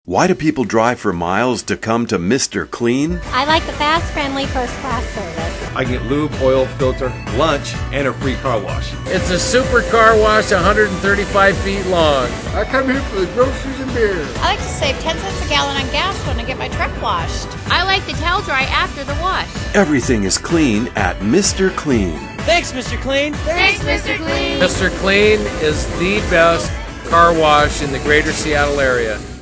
Why do people drive for miles to come to Mr. Clean? I like the fast, friendly, first-class service. I get lube, oil, filter, lunch, and a free car wash. It's a super car wash 135 feet long. I come here for the groceries and beer. I like to save 10 cents a gallon on gas when I get my truck washed. I like the towel dry after the wash. Everything is clean at Mr. Clean. Thanks, Mr. Clean. Thanks, Mr. Clean. Mr. Clean is the best car wash in the greater Seattle area.